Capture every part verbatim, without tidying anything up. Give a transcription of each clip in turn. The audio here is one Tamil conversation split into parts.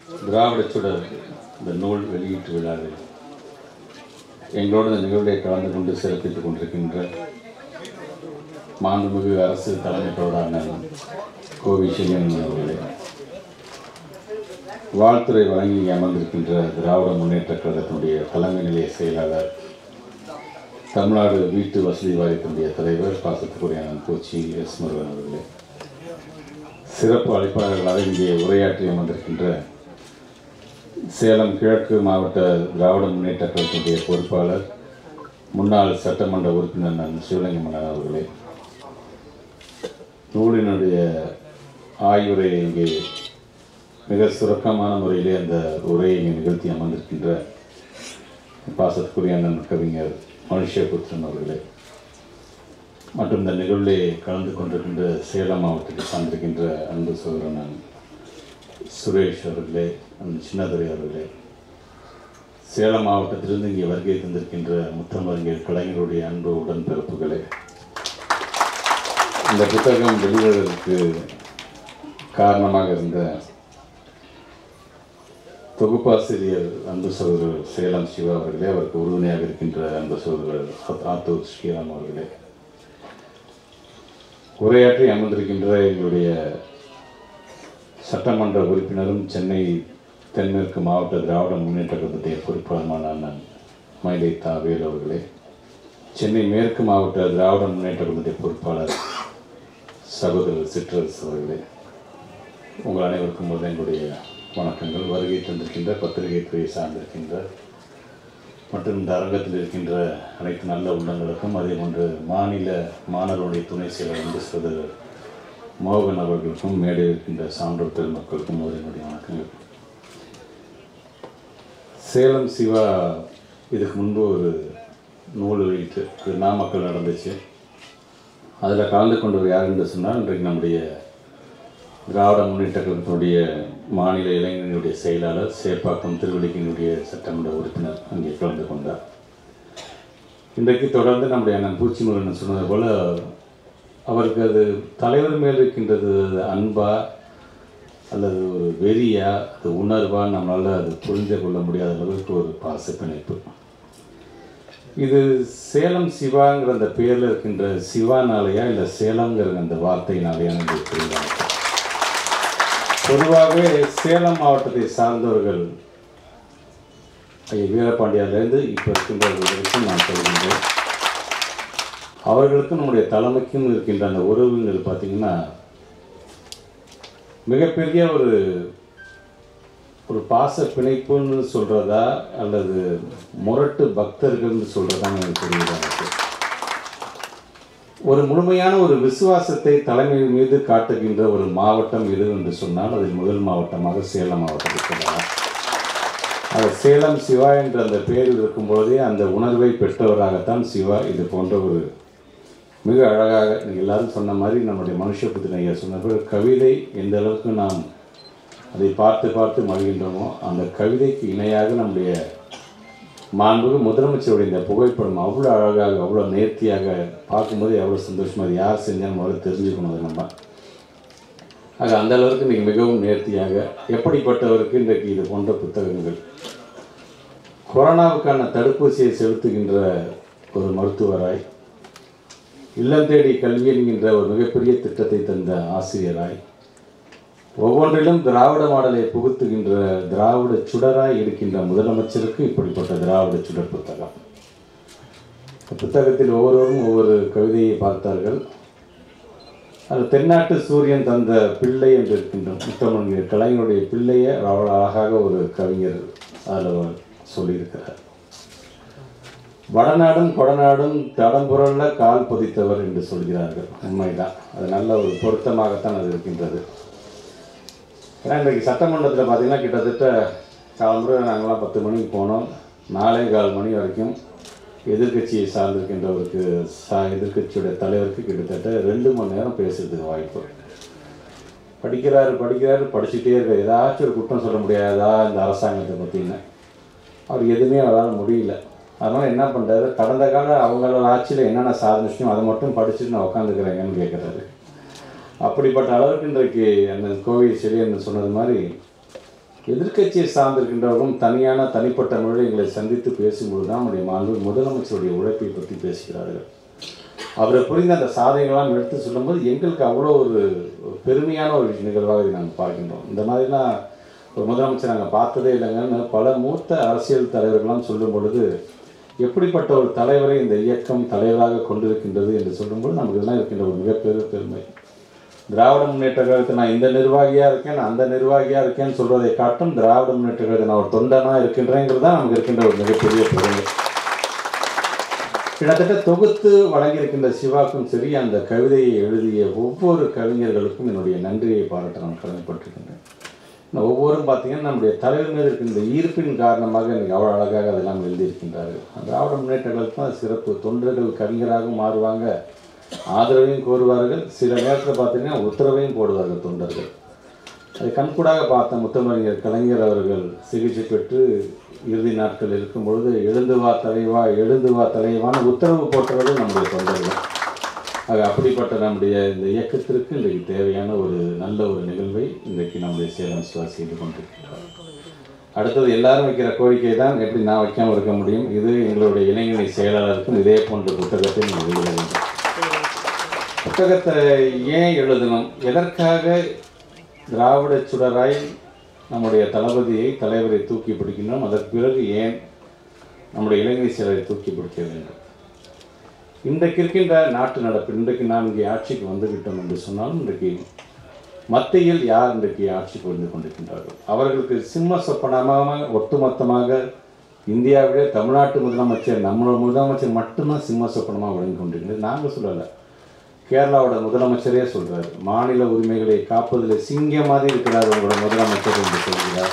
திராவிட சுடர் இந்த நூல் வெளியீட்டு விழாவில் எங்களோடு இந்த நிகழ்வை கலந்து கொண்டு சிறப்பித்துக் கொண்டிருக்கின்ற மாண்புமிகு அரசு தலைமை தோழரான கோவி செல்வன் அவர்களே, வாழ்த்துறை வழங்கி அமர்ந்திருக்கின்ற திராவிட முன்னேற்ற கழகத்தினுடைய தலைமை நிலைய செயலாளர், தமிழ்நாடு வீட்டு வசதி வாரியத்தினுடைய தலைவர் பாசத்துக்குரிய பூச்சி எஸ் முருகன் அவர்களே, சிறப்பு அழைப்பாளர்களாக இங்கே உரையாற்றி அமர்ந்திருக்கின்ற சேலம் கிழக்கு மாவட்ட திராவிட முன்னேற்ற கழகத்தினுடைய பொறுப்பாளர், முன்னாள் சட்டமன்ற உறுப்பினர் நான் சிவலிங்கம் அவர்களே, நூலினுடைய ஆய்வுரையை இங்கே மிக சுருக்கமான முறையிலே அந்த உரையை நிகழ்த்தி அமர்ந்திருக்கின்ற பாசத்துக்குரிய அண்ணன் கவிஞர் மனுஷபுத்திரன் அவர்களே, மற்றும் இந்த நிகழ்விலே கலந்து கொண்டிருக்கின்ற சேலம் மாவட்டத்தை சார்ந்திருக்கின்ற அன்பு சகோதரன் சுரேஷ் அவர்களே, அந்த சின்னதுரை அவர்களே, சேலம் மாவட்டத்திலிருந்து இங்கே வருகை தந்திருக்கின்ற முத்தமிழறிஞர் கலைஞருடைய அன்பு உடன்பிறப்புகளே, இந்த புத்தகம் வெளிவருவதற்கு காரணமாக இருந்த தொகுப்பாசிரியர் அன்பு சகோதரர் சேலம் சிவா அவர்களே, அவருக்கு உறுதுணையாக இருக்கின்ற அன்பு சகோதரர் ஆத்தூர் ஸ்ரீராம் அவர்களே, உரையாற்றி அமர்ந்திருக்கின்ற எங்களுடைய சட்டமன்ற உறுப்பினரும் சென்னை தென்மேற்கு மாவட்ட திராவிட முன்னேற்ற கழகத்துடைய பொறுப்பாளருமான அண்ணன் மயிலை தாவேல் அவர்களே, சென்னை மேற்கு மாவட்ட திராவிட முன்னேற்ற கழகத்துடைய பொறுப்பாளர் சகோதரர் சிற்றரசு அவர்களே, உங்கள் அனைவருக்கும் முதல் எங்களுடைய வணக்கங்கள். வருகை தந்திருக்கின்ற பத்திரிகை துறையை சார்ந்திருக்கின்ற மற்றும் இந்த அரங்கத்தில் இருக்கின்ற அனைத்து நல்ல உள்ளங்களுக்கும், அதே போன்று மாநில மாணவருடைய துணை செயலர் என்று சகோதரர் மோகன் அவர்களுக்கும், மேடையில் இருக்கின்ற சான்றோர் பெருமக்களுக்கும் ஒரு என்னுடைய வணக்கங்கள். சேலம் சிவா இதுக்கு முன்பு ஒரு நூல் வெளியிட்டு நாமக்கல் நடந்துச்சு. அதில் கலந்து கொண்டவர் யார் என்று சொன்னால், இன்றைக்கு நம்முடைய திராவிட முன்னேற்ற கழகத்தினுடைய மாநில இளைஞர்களுடைய செயலாளர், சேப்பாக்கம் திருவள்ளிக்கினுடைய சட்டமன்ற உறுப்பினர் அங்கே கலந்து கொண்டார். இன்றைக்கு தொடர்ந்து நம்முடைய அண்ணன் பூச்சிமுருகன் சொன்னது போல், அவருக்கு அது தலைவர் மேல் இருக்கின்றது அன்பா அல்லது ஒரு வெறியா, அது உணர்வா, நம்மளால் அது புரிந்து கொள்ள முடியாத அளவுக்கு ஒரு பாச பிணைப்பு. இது சேலம் சிவாங்கிற அந்த பேரில் இருக்கின்ற சிவானாலையா இல்லை சேலம்ங்கிற அந்த வார்த்தையினாலேயான்னு புரியுறாங்க. பொதுவாகவே சேலம் மாவட்டத்தை சார்ந்தவர்கள் ஐயா வீரபாண்டியாவிலேருந்து இப்போ இருக்கின்றவர்களுக்கும் நான் சொல்கின்றேன், அவர்களுக்கும் நம்முடைய தலைமைக்கும் இருக்கின்ற அந்த உறவுகள் பார்த்திங்கன்னா மிகப்பெரிய ஒரு ஒரு பாச பிணைப்புன்னு சொல்கிறதா அல்லது முரட்டு பக்தர்கள்னு சொல்கிறதான்னு எனக்கு தெரியுது. ஒரு முழுமையான ஒரு விசுவாசத்தை தலைமை மீது காட்டுகின்ற ஒரு மாவட்டம் எது என்று சொன்னால், அதில் முதல் மாவட்டமாக சேலம் மாவட்டத்தை சொல்லலாம். அது சேலம் சிவா என்ற அந்த பேரில் இருக்கும்போதே அந்த உணர்வை பெற்றவராகத்தான் சிவா இது போன்ற ஒரு மிக அழகாக எல்லாரும் சொன்ன மாதிரி நம்முடைய மனுஷபுத்திரன் ஐயா சொன்னபோது, கவிதை எந்த அளவுக்கு நாம் அதை பார்த்து பார்த்து மகிழ்கின்றோமோ, அந்த கவிதைக்கு இணையாக நம்முடைய மாண்புக்கு முதலமைச்சருடைய இந்த புகைப்படம் அவ்வளோ அழகாக, அவ்வளோ நேர்த்தியாக பார்க்கும்போது எவ்வளோ சந்தோஷமாக, அது யார் செஞ்சாலும் முதல்ல தெரிஞ்சுக்கணும் அது நம்ம. ஆக அந்த அளவுக்கு இன்றைக்கி மிகவும் நேர்த்தியாக, எப்படிப்பட்டவருக்கு இன்றைக்கு இது போன்ற புத்தகங்கள், கொரோனாவுக்கான தடுப்பூசியை செலுத்துகின்ற ஒரு மருத்துவராய், இல்லம் தேடி கல்வி என்கின்ற ஒரு மிகப்பெரிய திட்டத்தை தந்த ஆசிரியராய், ஒவ்வொன்றிலும் திராவிட மாடலை புகுத்துகின்ற திராவிட சுடராய் இருக்கின்ற முதலமைச்சருக்கு இப்படிப்பட்ட திராவிட சுடர் புத்தகம். புத்தகத்தில் ஒவ்வொருவரும் ஒவ்வொரு கவிதையை பார்த்தார்கள். அது தென்னாட்டு சூரியன் தந்த பிள்ளை என்று இருக்கின்ற முத்தமிழ் கலைஞருடைய பிள்ளையை அவ்வளோ அழகாக ஒரு கவிஞர் அதில் சொல்லியிருக்கிறார். வடநாடும் கொடநாடும் தடம்புரல்ல கால் பதித்தவர் என்று சொல்கிறார்கள். உண்மைதான், அது நல்ல ஒரு பொருத்தமாகத்தான் அது இருக்கின்றது. ஏன்னா இன்றைக்கு சட்டமன்றத்தில் பார்த்திங்கன்னா கிட்டத்தட்ட காலம்புரை நாங்களாம் பத்து மணிக்கு போனோம், நாலே கால் மணி வரைக்கும் எதிர்கட்சியை சார்ந்திருக்கின்றவருக்கு சா எதிர்கட்சியுடைய தலைவருக்கு கிட்டத்தட்ட ரெண்டு மணி நேரம் பேசுறதுக்கு வாய்ப்பு. படிக்கிறாரு படிக்கிறாரு படிச்சுட்டே இருக்க, ஏதாச்சும் ஒரு குற்றம் சொல்ல முடியாதா இந்த அரசாங்கத்தை பற்றின்னு. அவர் எதுவுமே அவரால் முடியல. அதனால் என்ன பண்ணுறாரு, கடந்த கால அவங்களோட ஆட்சியில் என்னென்ன சாதிச்சோம் அதை மட்டும் படிச்சுட்டு நான் உட்காந்துக்கிறேங்கன்னு கேட்குறாரு. அப்படிப்பட்ட அளவுக்கு இன்றைக்கு அந்த கோவை செடியன் சொன்னது மாதிரி எதிர்க்கட்சியை சார்ந்திருக்கின்றவர்களும் தனியான தனிப்பட்ட முறையில் எங்களை சந்தித்து பேசும்போது தான் நம்முடைய மாண்பு முதலமைச்சருடைய உழைப்பை பற்றி பேசுகிறார்கள். அவரை புரிந்த அந்த சாதனைகளாம் எடுத்து சொல்லும்போது எங்களுக்கு அவ்வளோ ஒரு பெருமையான ஒரு நிகழ்வாக இதை நாங்கள் பார்க்கின்றோம். இந்த மாதிரிலாம் ஒரு முதலமைச்சர் நாங்கள் பார்த்ததே இல்லைங்கன்னு பல மூத்த அரசியல் தலைவர்களாம் சொல்லும் பொழுது எப்படிப்பட்ட ஒரு தலைவரை இந்த இயக்கம் தலைவராக கொண்டிருக்கின்றது என்று சொல்லும்போது நமக்கு இதெல்லாம் இருக்கின்ற ஒரு மிகப்பெரிய பெருமை. திராவிட முன்னேற்ற கழகத்தை நான் இந்த நிர்வாகியாக இருக்கேன், நான் அந்த நிர்வாகியாக இருக்கேன்னு சொல்வதை காட்டும் திராவிட முன்னேற்ற கழகத்தை நான் ஒரு தொண்டனாக இருக்கின்றேங்கிறது தான் நமக்கு இருக்கின்ற ஒரு மிகப்பெரிய பெருமை. கிட்டத்தட்ட தொகுத்து வழங்கியிருக்கின்ற சிவாக்கும் சரி, அந்த கவிதையை எழுதிய ஒவ்வொரு கவிஞர்களுக்கும் என்னுடைய நன்றியை பாராட்ட நான் கடமைப்பட்டிருக்கின்றேன். ஒவ்வொரும் பார்த்தீங்கன்னா நம்முடைய தலைவர் மீது இருக்கின்ற ஈர்ப்பின் காரணமாக எனக்கு அவ்வளோ அழகாக அதெல்லாம் எழுதியிருக்கின்றார்கள். திராவிட முன்னேற்ற கழகத்துக்கு தான் சிறப்பு. தொண்டர்கள் கவிஞராகவும் மாறுவாங்க, ஆதரவையும் கோருவார்கள், சில நேரத்தில் பார்த்தீங்கன்னா உத்தரவையும் போடுவார்கள் தொண்டர்கள். அதை கண்கூடாக பார்த்த முத்தமிழர் கலைஞர் அவர்கள் சிகிச்சை பெற்று இறுதி நாட்கள் இருக்கும் பொழுது எழுந்து வா தலைவா எழுந்து வா தலைவான்னு உத்தரவு போட்டவர்கள் நம்முடைய தொண்டர்கள். ஆக அப்படிப்பட்ட நம்முடைய இந்த இயக்கத்திற்கு இன்றைக்கு தேவையான ஒரு நல்ல ஒரு நிகழ்வை இன்றைக்கு நம்முடைய சேலம் சிவா செய்து கொண்டிருக்கிறார். அடுத்தது எல்லாரும் வைக்கிற கோரிக்கை தான், எப்படி நான் வைக்காமல் இருக்க முடியும், இது எங்களுடைய இளைஞரணி செயலாளருக்கும் இதே போன்ற புத்தகத்தை நீங்கள் எழுத வேண்டும். புத்தகத்தை ஏன் எழுதணும், எதற்காக திராவிட சுடராய் நம்முடைய தளபதியை தலைவரை தூக்கி பிடிக்கின்றோம், அதற்கு பிறகு ஏன் நம்முடைய இளைஞர் செயலரை தூக்கி பிடிக்க வேண்டும். இன்றைக்கு இருக்கின்ற நாட்டு நடப்பு, இன்றைக்கு நாம் இங்கே ஆட்சிக்கு வந்துவிட்டோம் என்று சொன்னாலும் இன்றைக்கு மத்தியில் யார் இன்றைக்கு ஆட்சிக்கு வந்து கொண்டிருக்கின்றார்கள், அவர்களுக்கு சிம்ம சொப்பனமாக ஒட்டுமொத்தமாக இந்தியாவிலே தமிழ்நாட்டு முதலமைச்சர் நம்மளோட முதலமைச்சர் மட்டும்தான் சிம்ம சொப்பனமாக வழங்கி கொண்டிருக்கிறது. நாங்கள் சொல்லலை, கேரளாவோட முதலமைச்சரே சொல்கிறார், மாநில உரிமைகளை காப்பதில் சிங்கம் மாதிரி இருக்கிறார் உங்களோட முதலமைச்சர் என்று சொல்கிறார்.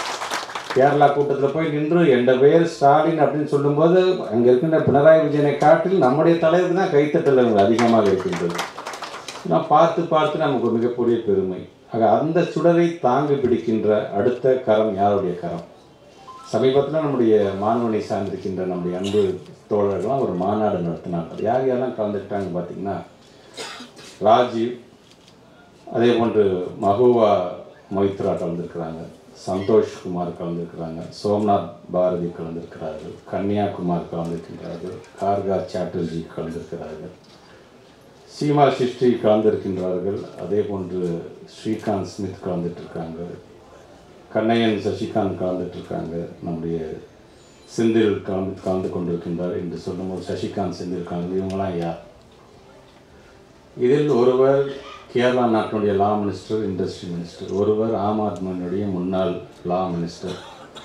கேரளா கூட்டத்தில் போய் நின்று என்ற பேர் ஸ்டாலின் அப்படின்னு சொல்லும்போது அங்கே இருக்கின்ற பினராயி விஜயனை காட்டில் நம்முடைய தலைவருக்கு தான் கைத்தட்டல் அதிகமாக இருக்கின்றது. நான் பார்த்து பார்த்து நமக்கு ஒரு மிகப்பெரிய பெருமை. ஆக அந்த சுடரை தாங்கி பிடிக்கின்ற அடுத்த கரம் யாருடைய கரம்? சமீபத்தில் நம்முடைய மாணவனை சார்ந்திருக்கின்ற நம்முடைய அன்பு தோழர்கள்லாம் ஒரு மாநாடு நடத்தினாங்க. யார் யாரெல்லாம் கலந்துக்கிட்டாங்க பார்த்தீங்கன்னா, ராஜீவ், அதே போன்று மகுவா மொய்த்ரா கலந்துருக்கிறாங்க, சந்தோஷ்குமார் கலந்துருக்கிறாங்க, சோம்நாத் பாரதி கலந்துருக்கிறார்கள், கன்னியாகுமார் கலந்துருக்கின்றார்கள், கார்கா சாட்டர்ஜி கலந்துருக்கிறார்கள், சீமா சிஸ்டி கலந்திருக்கின்றார்கள், அதே போன்று ஸ்ரீகாந்த் ஸ்மித் கலந்துட்டுருக்காங்க, கண்ணையன் சசிகாந்த் கலந்துட்டுருக்காங்க, நம்முடைய செந்தில் கலந்து கலந்து கொண்டிருக்கின்றார் என்று சொல்லும்போது சசிகாந்த் செந்தில் கலந்து இவங்களாம் யார்? இதில் ஒருவர் கேரளா நாட்டினுடைய லா மினிஸ்டர், இண்டஸ்ட்ரி மினிஸ்டர், ஒருவர் ஆம் ஆத்மியினுடைய முன்னாள் லா மினிஸ்டர்.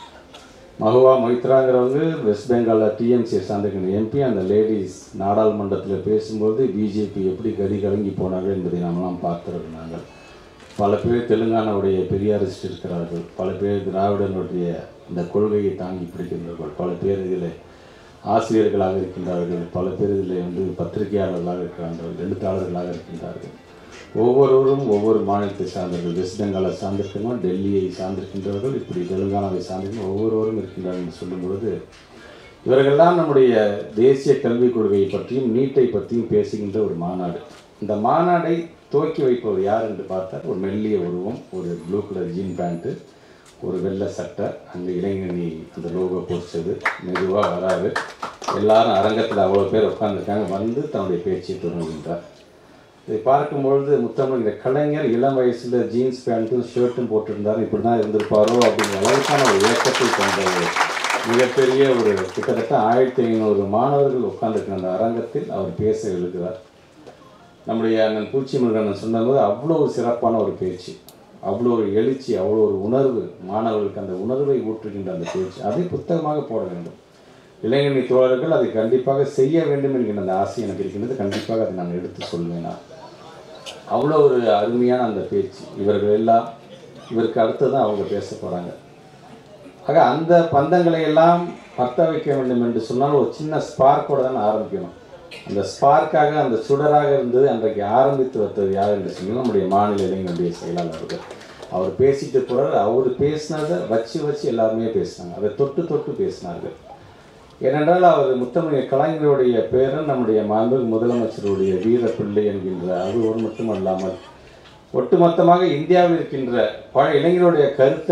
மகுவா மொய்த்ராங்கிறவங்க வெஸ்ட் பெங்காலில் டிஎம்சியை சார்ந்திருக்கிற எம்பி. அந்த லேடிஸ் நாடாளுமன்றத்தில் பேசும்போது பிஜேபி எப்படி கதி கலங்கி போனார்கள் என்பதை நாமெல்லாம் பார்த்துருந்தாங்க. பல பேர் தெலுங்கானாவுடைய பெரியாரிஸ்ட் இருக்கிறார்கள், பல பேர் திராவிடனுடைய இந்த கொள்கையை தாங்கி பிடிக்கின்றார்கள், பல பேர் இதில் ஆசிரியர்களாக இருக்கின்றார்கள், பல பேர் இதில் வந்து பத்திரிகையாளர்களாக இருக்கிறார்கள், எழுத்தாளர்களாக இருக்கின்றார்கள். ஒவ்வொருவரும் ஒவ்வொரு மாநிலத்தை சார்ந்தவர்கள், வெஸ்ட் பெங்காலை சார்ந்திருக்கிறவங்க, டெல்லியை சார்ந்திருக்கின்றவர்கள், இப்படி தெலுங்கானாவை சார்ந்திருக்கிற ஒவ்வொருவரும் இருக்கின்றார்கள் என்று சொல்லும் பொழுது இவர்களெல்லாம் நம்முடைய தேசிய கல்விக் கொள்கையை பற்றியும் நீட்டை பற்றியும் பேசுகின்ற ஒரு மாநாடு. இந்த மாநாடை துவக்கி வைப்பவர் யார் என்று பார்த்தால் ஒரு மெல்லிய உருவம், ஒரு ப்ளூ கலர் ஜீன் பேண்ட்டு, ஒரு வெள்ளை சட்டை, அங்கே இளைஞரணி அந்த லோகோ போஸ்டது, மெதுவாக வராது. எல்லாரும் அரங்கத்தில் அவ்வளோ பேர் உட்காந்துருக்காங்க, வந்து தன்னுடைய பேச்சை தொடங்குகின்றார். இதை பார்க்கும்பொழுது முத்தமிழ் கலைஞர் இளம் வயசில் ஜீன்ஸ் பேண்ட்டும் ஷர்ட்டும் போட்டிருந்தார், இப்படி தான் இருந்திருப்பாரோ அப்படிங்கிற அளவுக்கான ஒரு இயக்கத்தை கொண்ட மிகப்பெரிய ஒரு கிட்டத்தட்ட ஆயிரத்தி ஐநூறு மாணவர்கள் உட்கார்ந்துருக்கிற அந்த அரங்கத்தில் அவர் பேச எழுதுகிறார். நம்முடைய அண்ணன் பூச்சி முருகன் சொன்னபோது அவ்வளோ ஒரு சிறப்பான ஒரு பேச்சு, அவ்வளோ ஒரு எழுச்சி, அவ்வளோ ஒரு உணர்வு, மாணவர்களுக்கு அந்த உணர்வை ஊற்றுகின்ற அந்த பேச்சு, அதை புத்தகமாக போட வேண்டும். இளைஞரணி தோழர்கள் அதை கண்டிப்பாக செய்ய வேண்டும் என்கின்ற அந்த ஆசை எனக்கு இருக்கின்றது. கண்டிப்பாக அதை நான் எடுத்து சொல்வேன். நான் அவ்வளோ ஒரு அருமையான அந்த பேச்சு. இவர்கள் எல்லாம் இவருக்கு அடுத்து தான் அவங்க பேச போகிறாங்க. ஆக அந்த பந்தங்களை எல்லாம் பற்ற வைக்க வேண்டும் என்று சொன்னால் ஒரு சின்ன ஸ்பார்க்கோடு தான் ஆரம்பிக்கணும். அந்த ஸ்பார்க்காக அந்த சுடராக இருந்தது அன்றைக்கு ஆரம்பித்து வைத்தது யார் என்று சொன்னால் நம்முடைய மாநில இளைஞருடைய செயலாளர்கள். அவர் பேசிட்டு போகிறார், அவர் பேசினதை வச்சு வச்சு எல்லாருமே பேசினாங்க, அதை தொட்டு தொட்டு பேசினார்கள். ஏனென்றால் அவர் முத்தமிழ் கலைஞருடைய பேரன், நம்முடைய மாண்பு முதலமைச்சருடைய வீர பிள்ளை என்கின்ற அது ஒரு மட்டுமல்லாமல் ஒட்டுமொத்தமாக இந்தியாவில் இருக்கின்ற பல இளைஞருடைய கருத்தை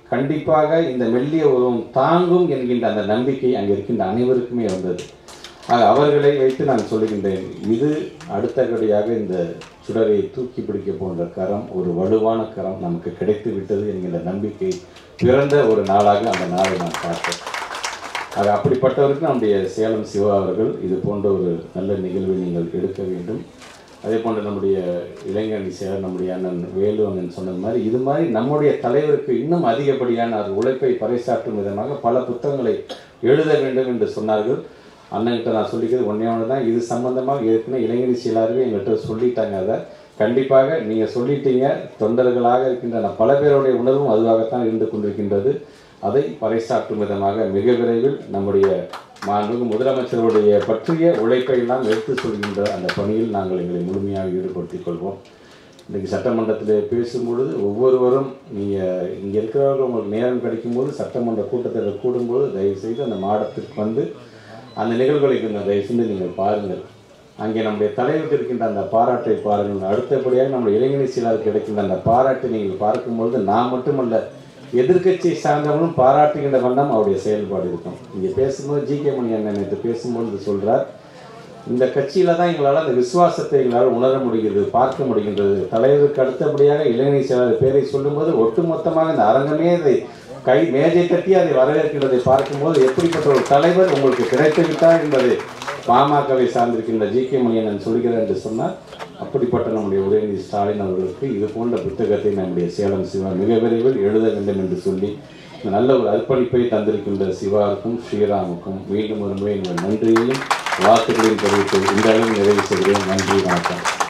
கண்டிப்பாக இந்த மெல்லிய உருவம் தாங்கும் என்கின்ற அந்த நம்பிக்கை அங்கே இருக்கின்ற அனைவருக்குமே வந்தது. ஆக அவர்களை வைத்து நான் சொல்லுகின்றேன், இது அடுத்த கடையாக இந்த சுடரை தூக்கி பிடிக்க போன்ற கரம், ஒரு வலுவான கரம் நமக்கு கிடைத்து விட்டது என்கின்ற நம்பிக்கை பிறந்த ஒரு நாளாக அந்த நாளை நான் பார்த்தேன். ஆக அப்படிப்பட்டவருக்கு நம்முடைய சேலம் சிவா அவர்கள் இது போன்ற ஒரு நல்ல நிகழ்வை நீங்கள் எடுக்க வேண்டும். அதே போன்று நம்முடைய இளைஞரணி செயலர் நம்முடைய அண்ணன் வேலு அண்ணன் சொன்னது மாதிரி இது மாதிரி நம்முடைய தலைவருக்கு இன்னும் அதிகப்படியான ஒரு உழைப்பை பறைசாற்றும் விதமாக பல புத்தகங்களை எழுத வேண்டும் என்று சொன்னார்கள். அண்ணன்கிட்ட நான் சொல்லிக்கிறது ஒன்றே ஒன்று தான், இது சம்பந்தமாக ஏற்கனவே இளைஞரணி செயலாளர்கள் எங்கள்கிட்ட சொல்லிட்டாங்க. அதை கண்டிப்பாக நீங்கள் சொல்லிட்டீங்க, தொண்டர்களாக இருக்கின்ற பல பேருடைய உணர்வும் அதுவாகத்தான் இருந்து கொண்டிருக்கின்றது. அதை பறைசாற்றும் விதமாக மிக விரைவில் நம்முடைய மாண்புமிகு முதலமைச்சருடைய பற்றிய உழைப்பை எல்லாம் எடுத்து சொல்கின்ற அந்த பணியில் நாங்கள் எங்களை முழுமையாக ஈடுபடுத்திக் கொள்வோம். இன்றைக்கு சட்டமன்றத்தில் பேசும்பொழுது ஒவ்வொருவரும் நீங்கள் இங்கே இருக்கிறவர்கள் உங்களுக்கு நேரம் கிடைக்கும்போது சட்டமன்ற கூட்டத்தில் கூடும்போது தயவுசெய்து அந்த மாடத்திற்கு வந்து அந்த நிகழ்வுகளை கொஞ்சம் தயவுசெய்து நீங்கள் பாருங்கள். அங்கே நம்முடைய தலைவருக்கு இருக்கின்ற அந்த பாராட்டை பாருங்கள். அடுத்தபடியாக நம்முடைய இளைஞரணி செயலாளருக்கு கிடைக்கின்ற அந்த பாராட்டை நீங்கள் பார்க்கும்பொழுது நான் மட்டுமல்ல, எதிர்கட்சியை சார்ந்தவங்களும் பாராட்டுகின்ற வண்ணம் அவருடைய செயல்பாடு இருக்கும். இங்கே பேசும்போது ஜி கே மணி அண்ணன் நேற்று பேசும்போது சொல்கிறார், இந்த கட்சியில் தான் எங்களால் அந்த விசுவாசத்தை எங்களால் உணர முடிகிறது, பார்க்க முடிகின்றது. தலைவருக்கு அடுத்தபடியாக இளைஞரணி செயலாளர் பேரை சொல்லும்போது ஒட்டுமொத்தமாக இந்த அரங்கமே அதை கை மேஜை தட்டி அதை வரவேற்கின்றதை பார்க்கும்போது எப்படிப்பட்ட ஒரு தலைவர் உங்களுக்கு கிடைத்துவிட்டார் என்பதை பாமகவை சார்ந்திருக்கின்ற ஜி கே மணி அண்ணன் சொல்கிறார் என்று சொன்னால், அப்படிப்பட்ட நம்முடைய உதயநிதி ஸ்டாலின் அவர்களுக்கு இது போன்ற புத்தகத்தை நம்முடைய சேலம் சிவா மிக விரைவில் எழுத வேண்டும் என்று சொல்லி நல்ல ஒரு அர்ப்பணிப்பை தந்திருக்கின்ற சிவாவுக்கும் ஸ்ரீராமுக்கும் மீண்டும் ஒரு முறை என்னுடைய நன்றியையும் வாழ்த்துக்களையும் தெரிவித்து இந்த அளவில் நிறைவு செய்கிறேன். நன்றி, வணக்கம்.